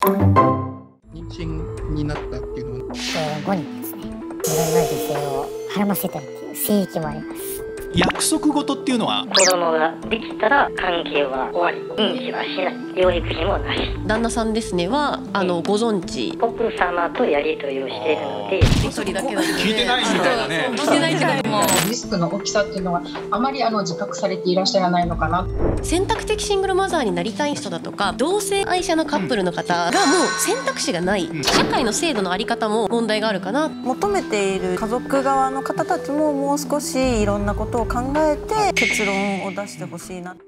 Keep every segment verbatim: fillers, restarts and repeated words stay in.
妊娠になったっていうのは、 えー、ごにんですね。いろんな女性を絡ませたりっていう性域もあります。 約束事っていうのは、 子供ができたら関係は終わり、妊娠はしない、養育費もなし。 旦那さんですねはあのご存知、 奥様とやり取りをしているので、 一人だけなんで聞いてないみたいなね。 聞いてないけども、 リスクの大きさっていうのはあまりあの自覚されていらっしゃらないのかな。 選択的シングルマザーになりたい人だとか同性愛者のカップルの方がもう選択肢がない、社会の制度のあり方も問題があるかな。 求めている家族側の方たちももう少しいろんなことを考えて結論を出してほしいな。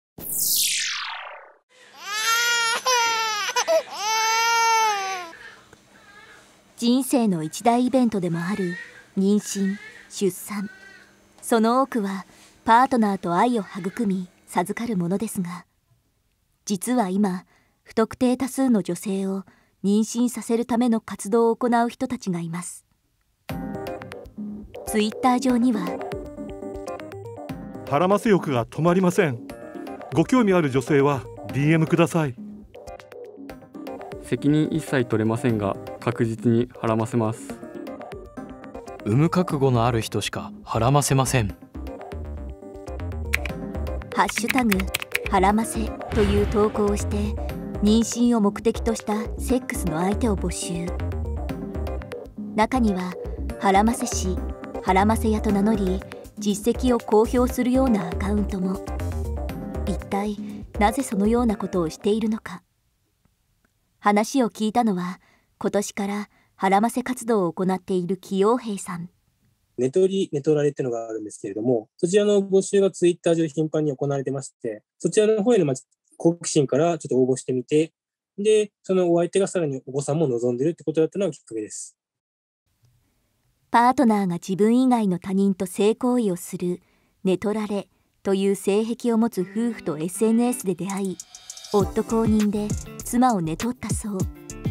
人生の一大イベントでもある妊娠・出産。その多くはパートナーと愛を育み授かるものですが、実は今不特定多数の女性を妊娠させるための活動を行う人たちがいます。ツイッター上には、 ハラマセ欲が止まりません。ご興味ある女性は ディーエム ください。 責任一切取れませんが確実にはらませます。 産む覚悟のある人しかはらませません。 ハッシュタグはらませという投稿をして妊娠を目的としたセックスの相手を募集。中にははらませ師、はらませ屋と名乗り実績を公表するようなアカウントも。一体なぜそのようなことをしているのか。話を聞いたのは今年からはらませ活動を行っている紀陽平さん。 ネトリ、ネトラレっていうのがあるんですけれども、そちらの募集がツイッター上で頻繁に行われてまして、そちらの方への好奇心からちょっと応募してみて、で、そのお相手がさらにお子さんも望んでるってことだったのがきっかけです。 パートナーが自分以外の他人と性行為をするネトラレという性癖を持つ夫婦と エスエヌエス で出会い、夫公認で妻を寝取ったそう。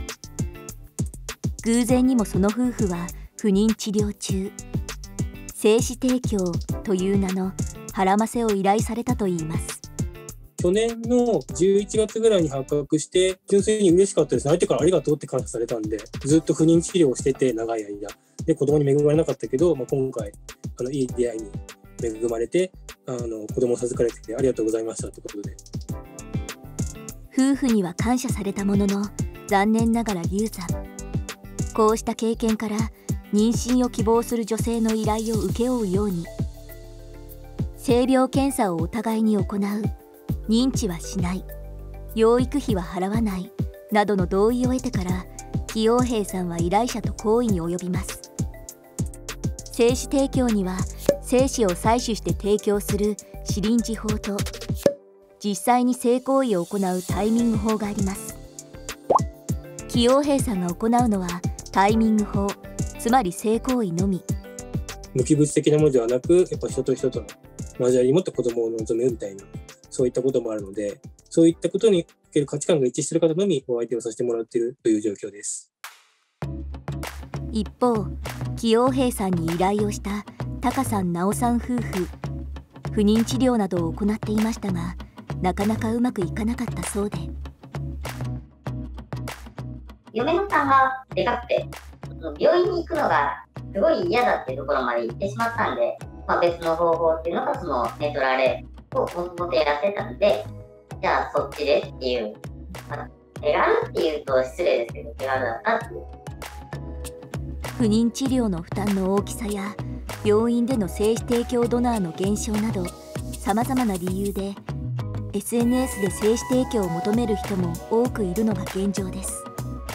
偶然にもその夫婦は不妊治療中、精子提供という名のはらませを依頼されたといいます。 去年のじゅういちがつぐらいに発覚して、純粋に嬉しかったです。相手からありがとうって感謝されたんで、ずっと不妊治療をしてて長い間で子供に恵まれなかったけど、まあ、今回あのいい出会いに恵まれて、あの子供を授かれててありがとうございましたということで。 夫婦には感謝されたものの残念ながら流産。こうした経験から妊娠を希望する女性の依頼を請け負うように。性病検査をお互いに行う、認知はしない、養育費は払わないなどの同意を得てから紀陽平さんは依頼者と行為に及びます。精子提供には精子を採取して提供するシリンジ法と実際に性行為を行うタイミング法があります。紀陽平さんが行うのはタイミング法、つまり性行為のみ。 無機物的なものではなく、やっぱ人と人との交わりにもって子供を望むみたいな、そういったこともあるので、そういったことにおける価値観が一致している方のみお相手をさせてもらっているという状況です。 一方、紀陽平さんに依頼をしたタカさん、ナオさん夫婦、不妊治療などを行っていましたが、なかなかうまくいかなかったそうで。 嫁の負担がでかくて、病院に行くのがすごい嫌だっていうところまで行ってしまったんで、まあ、別の方法っていうのがそのネトラレをもともとやってたんで、じゃあそっちでっていう、まあ、手軽っていうと失礼ですけど手軽だったっていう。 不妊治療の負担の大きさや病院での精子提供ドナーの減少などさまざまな理由で エスエヌエス で精子提供を求める人も多くいるのが現状です。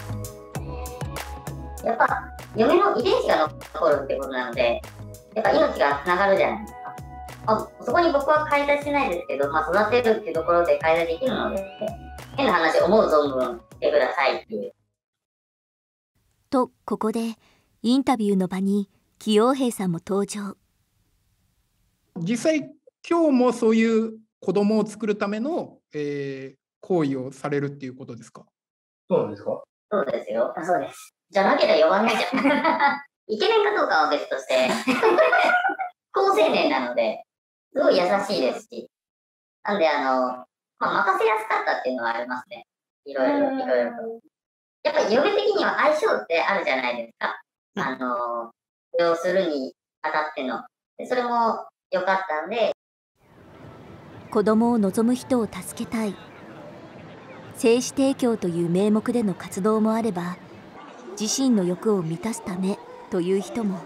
やっぱ嫁の遺伝子が残るってことなので、やっぱ命がつながるじゃないですか。あ、そこに僕は介在してないですけど、まあ、育てるっていうところで介在できるので、変な話、思う存分してくださいっていう。 と、ここでインタビューの場に紀陽平さんも登場。 実際今日もそういう子供を作るための、えー、行為をされるっていうことですか？ そうなんですか？ そうですよ。そうです。じゃなければ呼ばないじゃん。イケメンかどうかは別として、好青年なので、すごい優しいですし、なんであの、まあ、任せやすかったっていうのはありますね。いろいろ、いろいろと。 やっぱり呼ぶ的には相性ってあるじゃないですか。あの、要するにあたっての。でそれも良かったんで。 子供を望む人を助けたい。精子提供という名目での活動もあれば、自身の欲を満たすためという人も。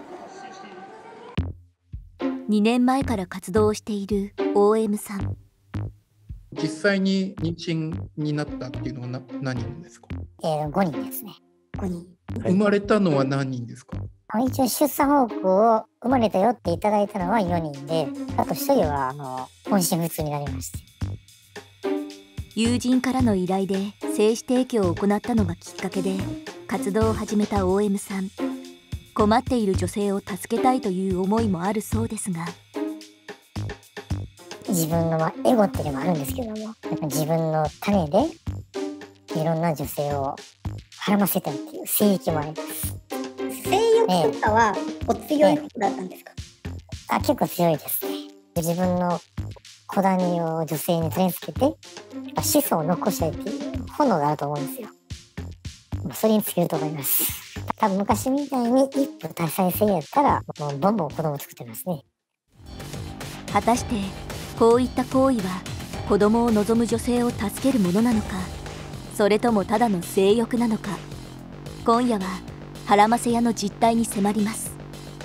にねんまえから活動をしている オーエム さん。 実際に妊娠になったっていうのはな何人ですか？ えー、ごにんですね。ごにん。 生まれたのは何人ですか？ 一応出産報告を生まれたよっていただいたのはよにんで、あとひとりはあの本心不通になりました。 友人からの依頼で精子提供を行ったのがきっかけで活動を始めた オーエム さん。困っている女性を助けたいという思いもあるそうですが、 自分の、まあ、エゴっていうのもあるんですけども、やっぱ自分の種でいろんな女性を絡ませたいっていう性欲もあります。 性欲とかはお強いだったんですか？ あ、結構強いですね。自分の子種を女性に取り付けて、やっぱ子孫を残したいっていう本能があると思うんですよ。それに尽きると思います。多分昔みたいに一夫多妻制やったら、もうボンボン子供を作ってますね。 果たしてこういった行為は子供を望む女性を助けるものなのか、それともただの性欲なのか。今夜はハラマセ屋の実態に迫ります。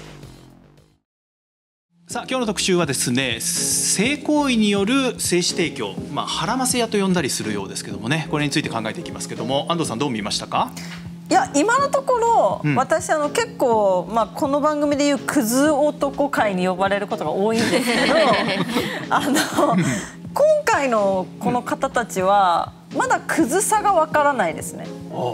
さあ今日の特集はですね、性行為による精子提供、まあ、ハラマセ屋と呼んだりするようですけどもね、これについて考えていきますけども、安藤さんどう見ましたか？ いや今のところ、うん、私あの結構、まあ、この番組でいうクズ男会に呼ばれることが多いんですけどあの今回のこの方たちはまだクズさがわからないですね。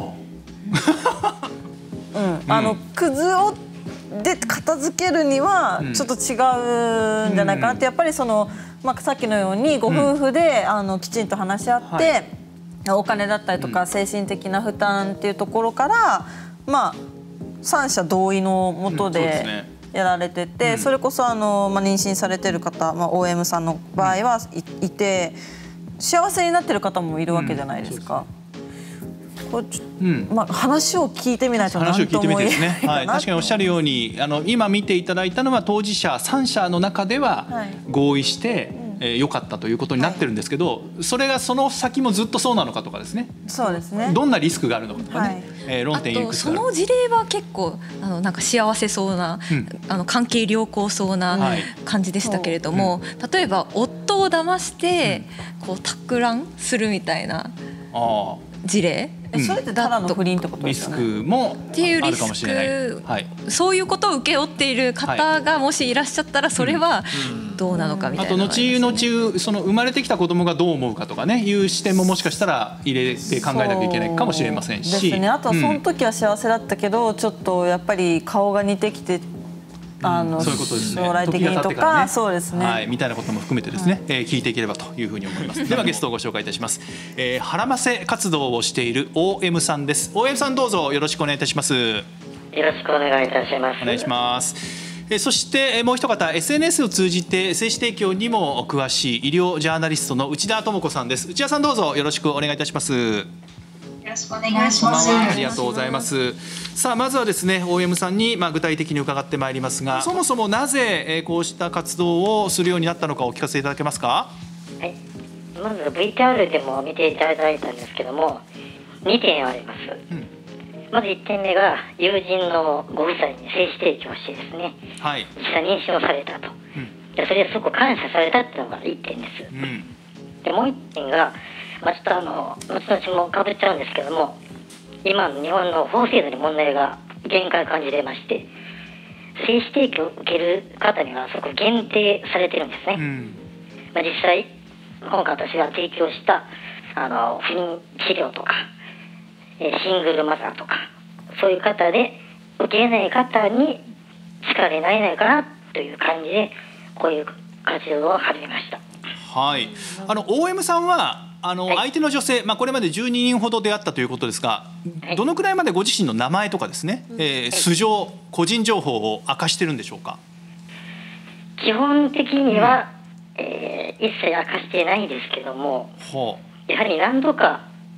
うん、あのクズをで片付けるにはちょっと違うんじゃないかなって、やっぱりその、まあ、さっきのようにご夫婦で、うん、あのきちんと話し合って、はい、お金だったりとか精神的な負担っていうところから、まあ、三者同意のもとでやられてて、うん そ, ねうん、それこそあの、まあ、妊娠されてる方、まあ、オーエム さんの場合は い, いて幸せになってる方もいるわけじゃないですか。これちょうんまあ、話を聞いてみないと何とも言えないかな。 話を聞いてみてですね、はい、確かにおっしゃるようにあの今見ていただいたのは当事者さん社の中では合意して、はいえー、よかったということになってるんですけど、はい、それがその先もずっとそうなのかとかですね、 そうですね、 どんなリスクがあるのかとかね、はいえー、論点いくつかある。 あとその事例は結構あのなんか幸せそうな、うん、あの関係良好そうな感じでしたけれども、はいうん、例えば夫を騙して、うん、こう托卵するみたいな事例、 うん、それってただの不倫ってことですよね。 リスクもあるかもしれない。はい、 そういうことを請け負っている方がもしいらっしゃったらそれはどうなのかみたいな、 うん、あと後々その生まれてきた子供がどう思うかとかねいう視点ももしかしたら入れて考えなきゃいけないかもしれませんし、 ですね、あとはその時は幸せだったけど、うん、ちょっとやっぱり顔が似てきてあの、うん、そういうことですね、将来的にとか、ね、そうですね、 はい、みたいなことも含めてですね、はいえー、聞いていければというふうに思いますではゲストをご紹介いたします、えー、ハラマセ活動をしている オーエム さんです。 オーエム さんどうぞよろしくお願いいたします。よろしくお願いいたします。 お願いします。えそしてもう一方 エスエヌエス を通じて精子提供にも詳しい医療ジャーナリストの内田智子さんです。内田さんどうぞよろしくお願いいたします。 よろしくお願いします。 ありがとうございます。さあまずはですね オーエム さんにまあ具体的に伺ってまいりますが、そもそもなぜこうした活動をするようになったのかお聞かせいただけますか。 はい、まず ブイティーアール でも見ていただいたんですけどもにてんあります、うん、まずいってんめが友人のご夫妻に精子提供してですね、はい、実際妊娠をされたと、うん、でそれですごく感謝されたっていうのがいってんです、うん、でもういってんがまあ、ちょっとあの後々もかぶっちゃうんですけども今の日本の法制度に問題が限界を感じてまして精子提供を受ける方にはすごく限定されてるんですね、うんまあ、実際今回私が提供したあの不妊治療とかシングルマザーとかそういう方で受けれない方に力になれないかなという感じでこういう活動を始めました。 はい、あの オーエム さんはあの相手の女性、まあ、これまでじゅうににんほど出会ったということですが、はい、どのくらいまでご自身の名前とかですね、うんえー、素性個人情報を明かしてるんでしょうか。 基本的には、うんえー、一切明かしてないんですけども、ほうやはり何度か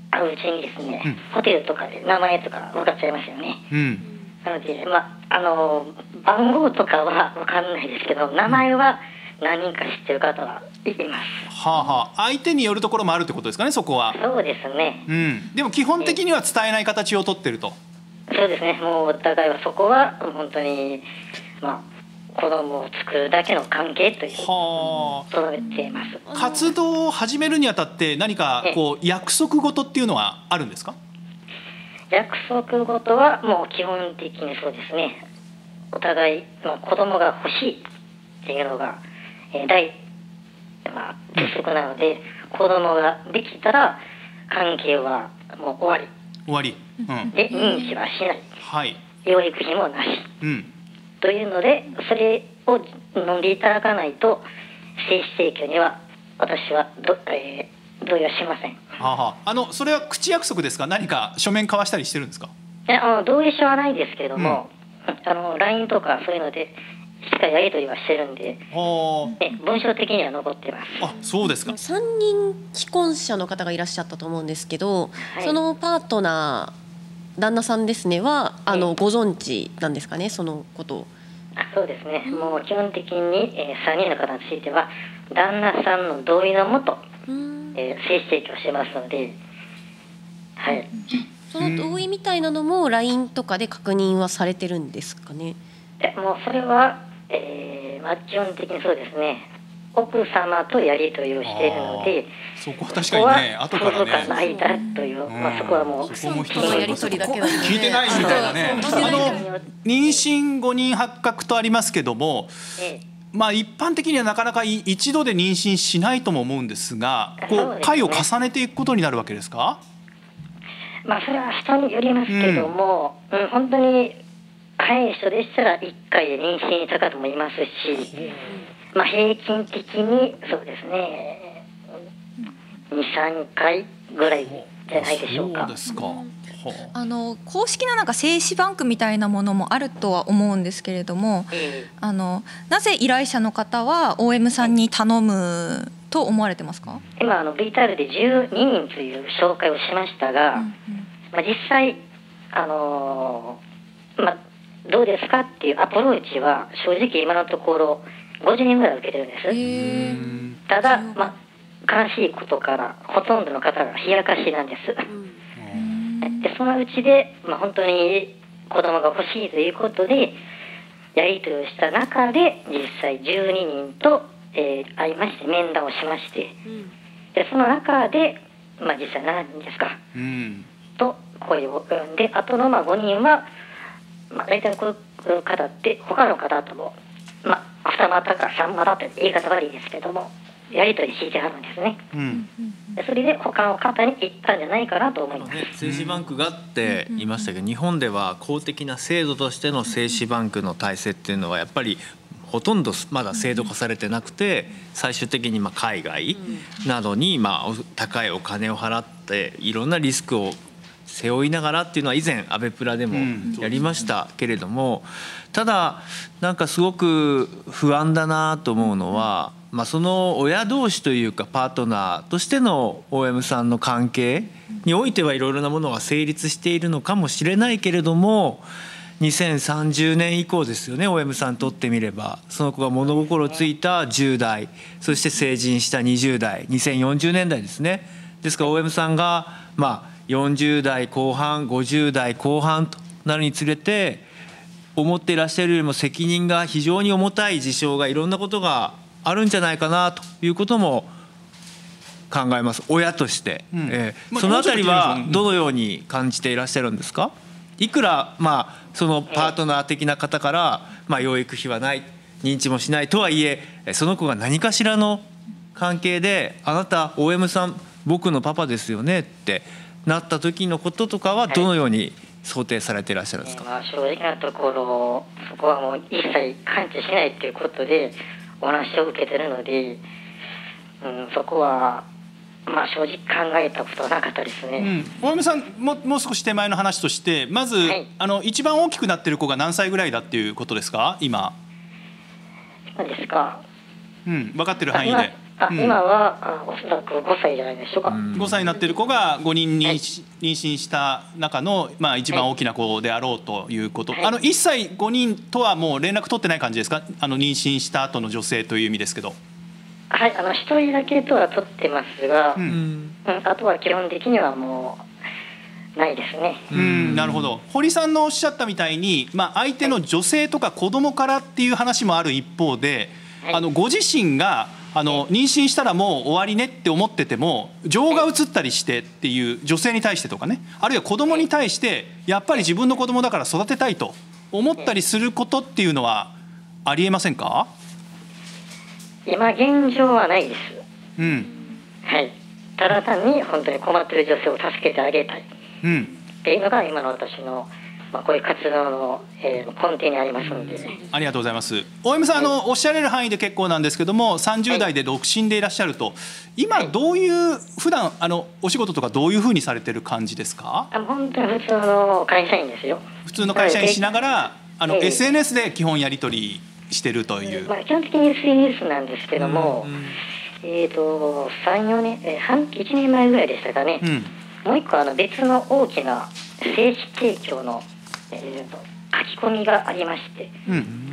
会ううちにですね、うん、ホテルとかで名前とか分かっちゃいますよね。うん、なので、まあ、あの番号とかは分かんないですけど、名前は何人か知ってる方はいます。 はあはあ、相手によるところもあるってことですかね、そこは。 そうですね。 うん、でも基本的には伝えない形をとってると。 そうですね。もうお互いはそこは本当に、まあ、子供を作るだけの関係というとどめています。 活動を始めるにあたって何かこう約束事っていうのはあるんですか？ 約束事はもう基本的にそうですね。お互いの子供が欲しいっていうのが、えー、大、まあ、鉄則なので、子供ができたら関係はもう終わり。 終わり。うん、 で認知はしない。 はい。 養育費もなし。 うん。 というので、それを飲んでいただかないと精子提供には私はど、えー、同意はしません。 はあはあ、あのそれは口約束ですか？何か書面交わしたりしてるんですか？ いや、あの同意書はないですけれども、うん、あの ライン とかそういうのでしっかりやり取りはしてるんで、ね、文章的には残ってます。 あ、そうですか。 さんにん既婚者の方がいらっしゃったと思うんですけど、はい、そのパートナー旦那さんですねはあの、ご存知なんですかね、そのことを。 あ、そうですね。もう基本的に、えー、さんにんの方については旦那さんの同意のもと、えー、精子提供してますので、はい。 その同意みたいなのも ライン とかで確認はされてるんですかね。 えもうそれは、えーまあ、基本的にそうですね。奥様とやり取りをしているので、 そこは確かにね、後からね、 の間という、うん、まあそこはもうそこも人のやり取りだけだね、 聞いてないみたいなね。あの妊娠ごにん発覚とありますけども、ええ、まあ一般的にはなかなか一度で妊娠しないとも思うんですが、こう回を重ねていくことになるわけですか？ まあそれは人によりますけども、うんうん、本当に早い人でしたらいっかいで妊娠した方もいますし、まあ平均的にそうですね、に、さんかいぐらいじゃないでしょうか。 そうですか。 あの公式ななんか精子バンクみたいなものもあるとは思うんですけれども、あのなぜ依頼者の方は オーエム さんに頼むと思われてますか？ 今あの ブイティーアール でじゅうににんという紹介をしましたが、うんうん、まあ、実際あのー、まあどうですかっていうアプローチは正直今のところごじゅうにんぐらい受けてるんです。ただ、まあ、悲しいことからほとんどの方が冷やかしなんです。でそのうちで、まあ、本当に子供が欲しいということでやり取りをした中で実際じゅうににんと、えー、会いまして面談をしまして、でその中で、まあ、実際何人ですか、うん、と声を呼んで、あとのまあごにんは、まあ、大体こういう方って他の方とも、まあ、二股か三股という言い方悪いですけどもやり取りしてはるんですね、うん、でそれで他の方に行ったんじゃないかなと思います。 精子バンクがって言いましたけど、日本では公的な制度としての精子バンクの体制っていうのはやっぱりほとんどまだ制度化されてなくて、最終的にまあ海外などにまあ高いお金を払っていろんなリスクを背負いながらっていうのは以前アベプラでもやりましたけれども、ただなんかすごく不安だなと思うのは、まあ、その親同士というかパートナーとしての オーエム さんの関係においてはいろいろなものが成立しているのかもしれないけれども、にせんさんじゅうねん以降ですよね、 オーエム さんにとってみれば。その子が物心ついたじゅう代、そして成人したにじゅう代、にせんよんじゅうねんだいですね。ですから オーエム さんがまあよんじゅう代後半ごじゅう代後半となるにつれて思っていらっしゃるよりも責任が非常に重たい事象がいろんなことがあるんじゃないかなということも考えます、親として、うんえーまあ、そのあたりはどのように感じていらっしゃるんですか？いくら、まあ、そのパートナー的な方から、まあ、養育費はない認知もしないとはいえ、その子が何かしらの関係であなた オーエム さん僕のパパですよねってなった時のこととかはどのように想定されていらっしゃるんですか？ はい、えーまあ、正直なところそこはもう一切関知しないということでお話を受けてるので、うん、そこはまあ正直考えたことはなかったですね。 うん、大山さん も, もう少し手前の話としてまず、はい、あの一番大きくなってる子が何歳ぐらいだっていうことですか今？ 今ですか？ うん、分かってる範囲で。 あ、今はあおそらくごさいじゃないでしょうか。 ごさいになっている子がごにん妊娠妊娠した中の、まあ、一番大きな子であろうということ、はい、あのいっさいごにんとはもう連絡取ってない感じですか、あの妊娠した後の女性という意味ですけど。 はい、あのひとりだけとは取ってますが、うん、うん、あとは基本的にはもうないですね。 うん、なるほど。堀さんのおっしゃったみたいに、まあ、相手の女性とか子供からっていう話もある一方で、はい、あのご自身があの妊娠したらもう終わりねって思ってても情が移ったりしてっていう女性に対してとかね、あるいは子供に対してやっぱり自分の子供だから育てたいと思ったりすることっていうのはありえませんか？ 今現状はないです。 うん。 はい。ただ単に本当に困っている女性を助けてあげたい。うん。っていうのが今の私のまあ、こういう活動の、えー、根底にありますので、ね、 ありがとうございます。大山さん、はい、あのおっしゃれる範囲で結構なんですけども、さんじゅう代で独身でいらっしゃると、はい、今どういう普段あのお仕事とかどういうふうにされてる感じですか？ あ、本当に普通の会社員ですよ。 普通の会社員しながらあの、えー、エスエヌエス で基本やり取りしてるという、 まあ、基本的に エスエヌエス なんですけども、うんうん、えーとさん、よねん、えー、半いちねんまえぐらいでしたかね、うん、もう一個あの別の大きな精子提供のえー、と書き込みがありまして、うん、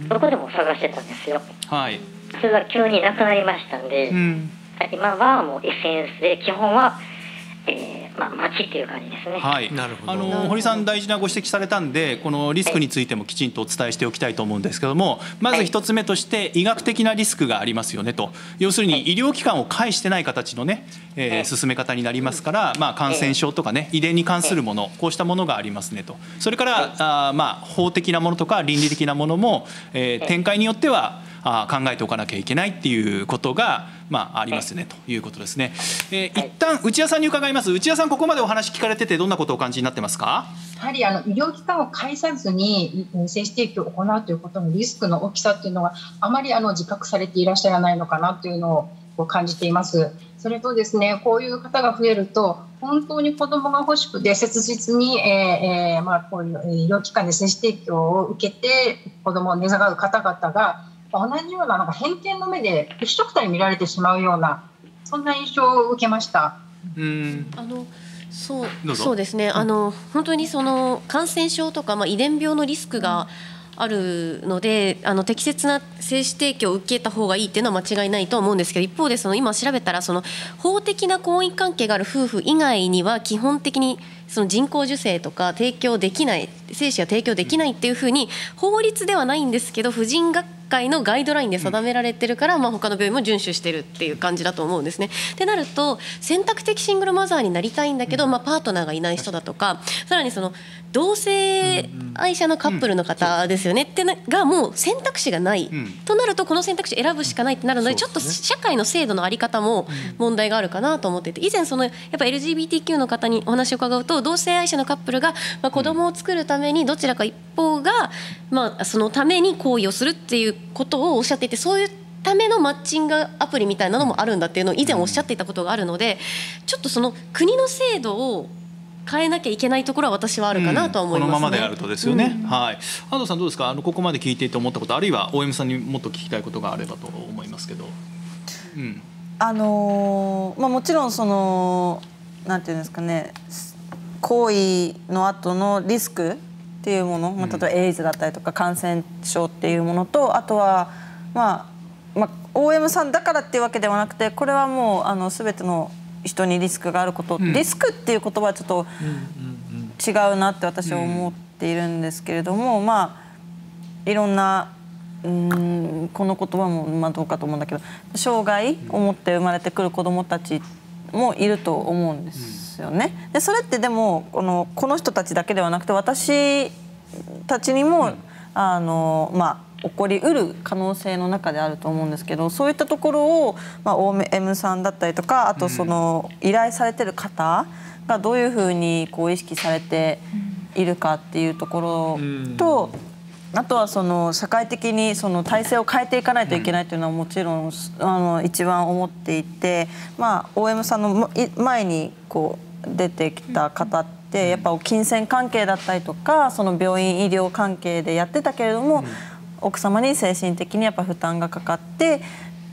そこでも探してたんですよ。はい。それが急になくなりましたんで、うん、今はもう エスエヌエス で基本は、えーまあ、待ちっていう感じですね。 はい。なるほど。あの堀さん大事なご指摘されたんで、このリスクについてもきちんとお伝えしておきたいと思うんですけども、まず一つ目として医学的なリスクがありますよねと。要するに医療機関を介してない形のね、えー、進め方になりますから、まあ、感染症とかね遺伝に関するもの、こうしたものがありますねと。それからあ、まあ、法的なものとか倫理的なものも、えー、展開によってはあ考えておかなきゃいけないっていうことが、まあ、ありますねということですね。えー、一旦内谷さんに伺います。内谷さん、ここまでお話聞かれててどんなことをお感じになってますか？ やはりあの医療機関を介さずに精子提供を行うということのリスクの大きさというのはあまりあの自覚されていらっしゃらないのかなというのを感じています。それとですね、こういう方が増えると本当に子どもが欲しくて切実に、えーえーまあ、こういう医療機関で精子提供を受けて子どもを願う方々が同じような、なんか偏見の目で一緒くたに見られてしまうような、そんな印象を受けました。 うんあのそうそうですね、あの本当にその感染症とか、まあ、遺伝病のリスクがあるので、あの適切な精子提供を受けた方がいいっていうのは間違いないと思うんですけど、一方でその今調べたらその法的な婚姻関係がある夫婦以外には基本的にその人工授精とか提供できない、精子は提供できないっていうふうに法律ではないんですけど、婦人学会のガイドラインで定められてるから、まあ他の病院も遵守してるっていう感じだと思うんですね。ってなると選択的シングルマザーになりたいんだけど、まあ、パートナーがいない人だとか、さらにその同性愛者のカップルの方ですよねってがもう選択肢がないとなると、この選択肢選ぶしかないってなるので、ちょっと社会の制度の在り方も問題があるかなと思っていて、以前そのやっぱ エルジービーティーキュー の方にお話を伺うと、同性愛者のカップルがまあ子供を作るためにどちらか一方がまあそのために行為をするっていうことをおっしゃっていて、そういうためのマッチングアプリみたいなのもあるんだっていうのを以前おっしゃっていたことがあるので、ちょっとその国の制度を変えなきゃいけないところは私はあるかなとは思いますね。 うん、このままであるとですよね。うん、はい。安藤さんどうですか。あのここまで聞いていて思ったこと、あるいは大山さんにもっと聞きたいことがあればと思いますけど。うん。 あのー、まあもちろんそのなんていうんですかね、行為の後のリスクっていうもの、まあ、例えばエイズだったりとか感染症っていうものと、あとはまあまあ オーエム さんだからっていうわけではなくて、これはもうあの全ての人にリスクがあること、うん、リスクっていう言葉はちょっと違うなって私は思っているんですけれども、うん、まあいろんなうんこの言葉もまあどうかと思うんだけど、障害を持って生まれてくる子どもたちもいると思うんですよね。でそれってでもこのこの人たちだけではなくて、私たちにも、うん、あのまあ起こりうる可能性の中であると思うんですけど、そういったところを、まあ、オーエム さんだったりとか、あとその依頼されてる方がどういうふうにこう意識されているかっていうところと、あとはその社会的にその体制を変えていかないといけないというのはもちろんあの一番思っていて、まあ、オーエム さんの前にこう出てきた方ってやっぱ金銭関係だったりとか、その病院医療関係でやってたけれども、奥様に精神的にやっぱ負担がかかって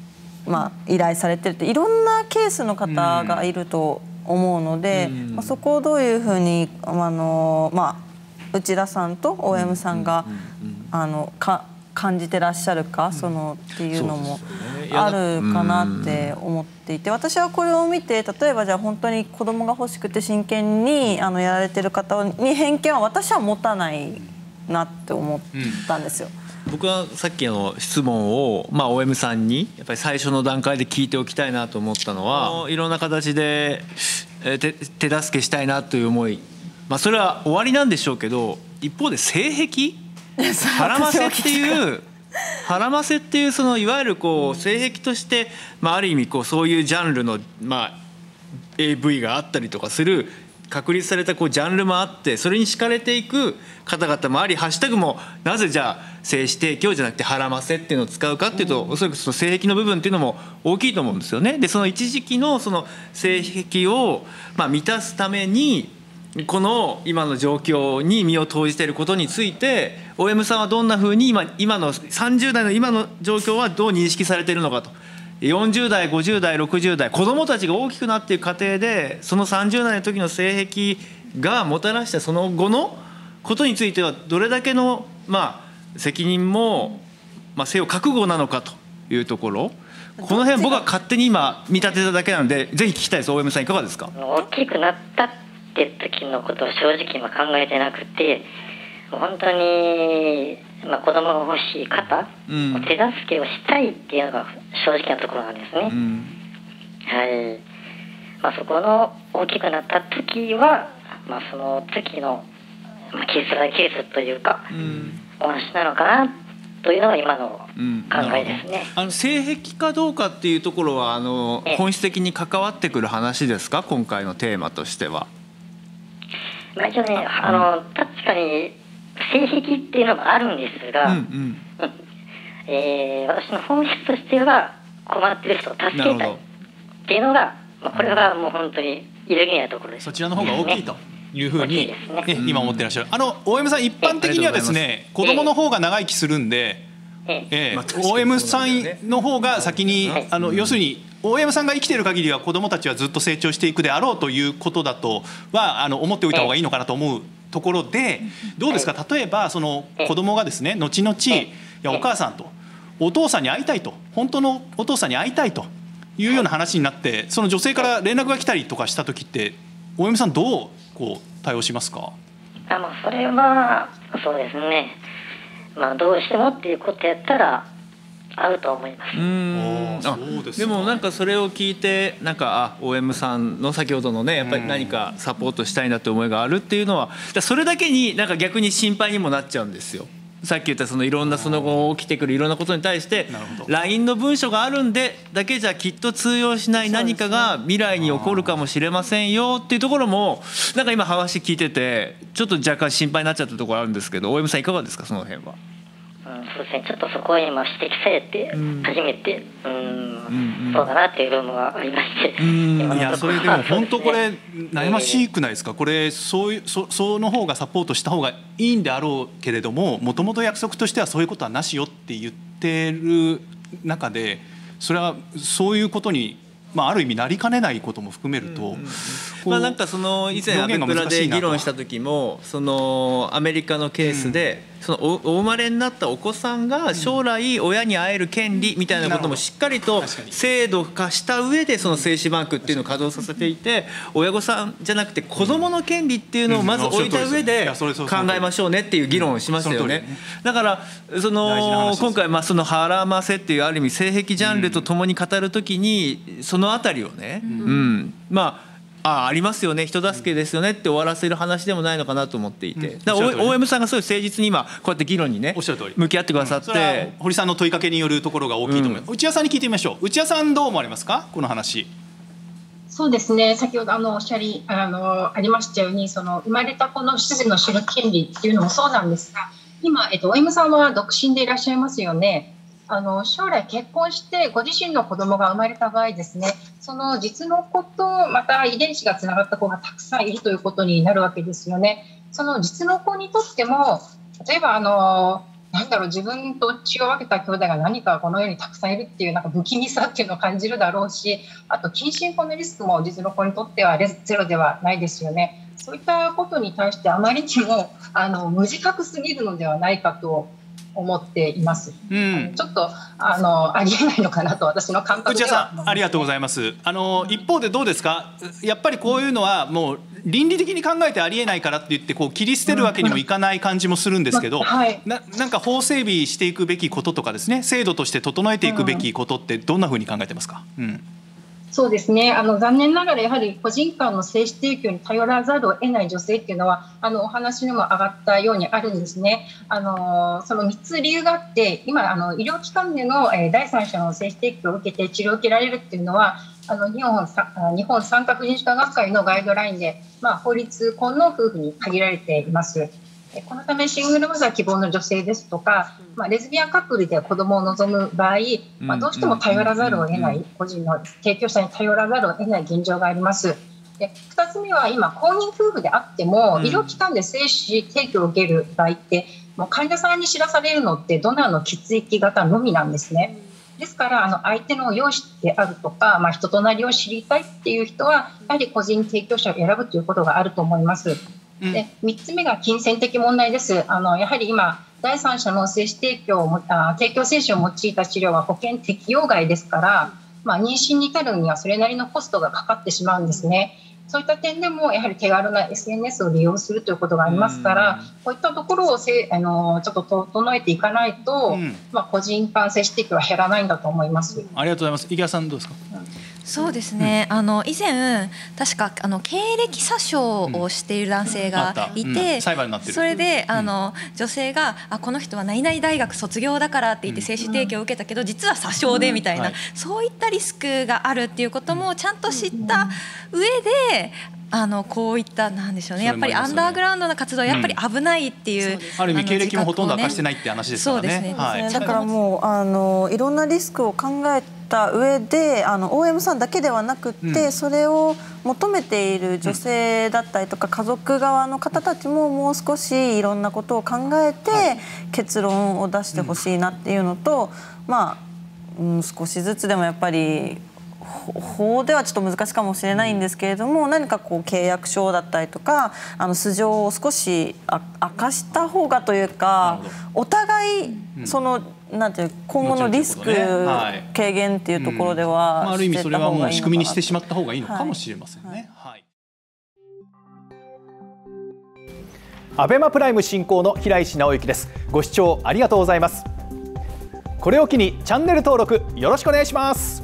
まあ、依頼されてるっていろんなケースの方がいると思うので、まあ、そこをどういうふうにあの、まあ、内田さんと オーエム さんがあのか感じてらっしゃるか、そのっていうのもあるかなって思っていて、私はこれを見て例えばじゃあ本当に子供が欲しくて真剣にあのやられてる方に偏見は私は持たないなって思ったんですよ。 うん、僕はさっきの質問を、まあ、オーエム さんにやっぱり最初の段階で聞いておきたいなと思ったのは、いろんな形で手手助けしたいなという思い、まあ、それは終わりなんでしょうけど、一方で性癖ハラマセっていうハラマセっていうそのいわゆるこう性癖として、まあ、ある意味こうそういうジャンルの、まあ、エーブイ があったりとかする確立されたこうジャンルもあって、それに惹かれていく方々もあり、ハッシュタグもなぜじゃあ精子提供じゃなくてハラマセっていうのを使うかっていうと、おそらくその性癖の部分っていうのも大きいと思うんですよね。でその一時期のその性癖をまあ満たすためにこの今の状況に身を投じていることについて オーエム さんはどんなふうに 今, 今のさんじゅう代の今の状況はどう認識されているのかと、よんじゅう代ごじゅう代ろくじゅう代子どもたちが大きくなっていく過程でそのさんじゅう代の時の性癖がもたらしたその後のことについてはどれだけの、まあ、責任も、まあ、背を覚悟なのかというところ、この辺僕は勝手に今見立てただけなのでぜひ聞きたいです。 オーエム さんいかがですか。 大きくなったって時のことを正直今考えてなくて、本当に、まあ、子供が欲しい方、うん、手助けをしたいっていうのが正直なところなんですね、うん、はい、まあ、そこの大きくなった時は、まあ、その時の、まあ、ケースバイケースというか、うん、お話なのかなというのが今の考えですね、 うん、あの性癖かどうかっていうところはあの本質的に関わってくる話ですか、今回のテーマとしては。 まあ、一応ね、あの確かに性癖っていうのがあるんですが、うんうんえー、私の本質としては困ってる人を助けたいっていうのが、まあ、これがもう本当に揺るぎないところです、 そちらの方が大きいというふうに、ねね、今思ってらっしゃる。あの オーエム さん一般的にはですね、子供の方が長生きするんで、ええええ、オーエム さんの方が先に、はい、あの要するにオーエム さんが生きている限りは子どもたちはずっと成長していくであろうということだとはあの思っておいた方がいいのかなと思うところで、どうですか、例えばその子どもがですね後々いやお母さんとお父さんに会いたいと、本当のお父さんに会いたいというような話になって、その女性から連絡が来たりとかした時って オーエム さんどうこう対応しますか。 あ、まあ、それはそうですね、まあ、どうしてもっていうことやったら合うと思います。 うーん、あ、そうですか。でもなんかそれを聞いてなんかあ オーエム さんの先ほどのねやっぱり何かサポートしたいなって思いがあるっていうのは、それだけになんか逆に心配にもなっちゃうんですよ。さっき言ったそのいろんなその後起きてくるいろんなことに対して ライン の文書があるんでだけじゃきっと通用しない何かが未来に起こるかもしれませんよっていうところもなんか今話聞いててちょっと若干心配になっちゃったところあるんですけど、 オーエム さんいかがですか、その辺は。 うん、そうですね、ちょっとそこを今指摘されて初めて、うん、うん、そうだなっていう部分がありまして、うん、 いやそれでも本当これ悩ましくないですか、これそういう そ, その方がサポートした方がいいんであろうけれども、もともと約束としてはそういうことはなしよって言ってる中で、それはそういうことに、まあ、ある意味なりかねないことも含めると、うんうん、 まあ、なんかその以前アメプラで議論した時もそのアメリカのケースで、うん、そのお生まれになったお子さんが将来親に会える権利みたいなこともしっかりと制度化した上でその精子バンクっていうのを稼働させていて、親御さんじゃなくて子どもの権利っていうのをまず置いた上で考えましょうねっていう議論をしましたよね。だからその今回まあそのハラマセっていうある意味性癖ジャンルとともに語るときにそのあたりをね、うん、まああ, ありますよね、人助けですよねって終わらせる話でもないのかなと思っていて、うん、だから オーエム さんがそういう誠実に今こうやって議論にね向き合ってくださって、うん、 堀さんの問いかけによるところが大きいと思います、うん、内田さんに聞いてみましょう。内田さんどう思われますか、この話。 そうですね、先ほどあのおっしゃり あ, のありましたように、その生まれた子の出自の知る権利っていうのもそうなんですが、今、えっと、オーエム さんは独身でいらっしゃいますよね。あの将来結婚してご自身の子供が生まれた場合ですね、その実の子とまた遺伝子がつながった子がたくさんいるということになるわけですよね。その実の子にとっても例えばあのなんだろう、自分と血を分けた兄弟が何かこの世にたくさんいるっていうなんか不気味さっていうのを感じるだろうし、あと近親婚のリスクも実の子にとってはゼロではないですよね。そういったことに対してあまりにもあの無自覚すぎるのではないかと思っています。うん、ちょっとあのありえないのかなと私の感覚では。 内田さん、ありがとうございます。あの一方でどうですか。やっぱりこういうのはもう倫理的に考えてありえないからって言ってこう切り捨てるわけにもいかない感じもするんですけど、うんはい、な, なんか法整備していくべきこととかですね、制度として整えていくべきことってどんなふうに考えてますか。うん、 そうですね、あの残念ながらやはり個人間の精子提供に頼らざるを得ない女性っていうのはあのお話にも上がったようにあるんですね。あのそのみっつ理由があって、今あの医療機関での、えー、第三者の精子提供を受けて治療を受けられるっていうのはあの日本日本産科婦人科学会のガイドラインで、まあ、法律婚の夫婦に限られています。このためシングルマザー希望の女性ですとか、まあ、レズビアンカップルで子供を望む場合、まあ、どうしても頼らざるを得ない、個人の提供者に頼らざるを得ない現状があります。でふたつめは今公認夫婦であっても、医療機関で精子提供を受ける場合ってもう患者さんに知らされるのってドナーの血液型のみなんですね。ですからあの相手の容姿であるとか、まあ、人となりを知りたいっていう人はやはり個人提供者を選ぶということがあると思います。でみっつめが金銭的問題です。あのやはり今第三者の精子提供をあ提供精子を用いた治療は保険適用外ですから、まあ、妊娠に至るにはそれなりのコストがかかってしまうんですね。そういった点でもやはり手軽な エスエヌエス を利用するということがありますから、こういったところをせあのちょっと整えていかないと、うんまあ、個人間精子提供は減らないんだと思います。 ありがとうございます。池谷さんどうですか。 そうですね、うん、あの以前確かあの経歴詐称をしている男性がいて、うんうん、 裁判になってる。 それであの、うん、女性があこの人は何々大学卒業だからって言って精子提供を受けたけど、実は詐称でみたいな、うんはい、そういったリスクがあるっていうこともちゃんと知った上で、あのこういったなんでしょうね、やっぱりアンダーグラウンドな活動はやっぱり危ないっていう、うん、 ある意味経歴もほとんど明かしてないって話ですからね。 そうですね、はい、だからもうあのいろんなリスクを考えた上であの オーエム さんだけではなくって、うん、それを求めている女性だったりとか家族側の方たちももう少しいろんなことを考えて結論を出してほしいなっていうのと、まあ、うん、少しずつでもやっぱり法ではちょっと難しいかもしれないんですけれども、何かこう契約書だったりとかあの素性を少し明かした方がというか、お互いそのなんていう今後のリスク軽減っていうところでは、 ある意味それはもう仕組みにしてしまった方がいいのかもしれませんね。 アベマプライム進行の平石直之です。ご視聴ありがとうございます。これを機にチャンネル登録よろしくお願いします。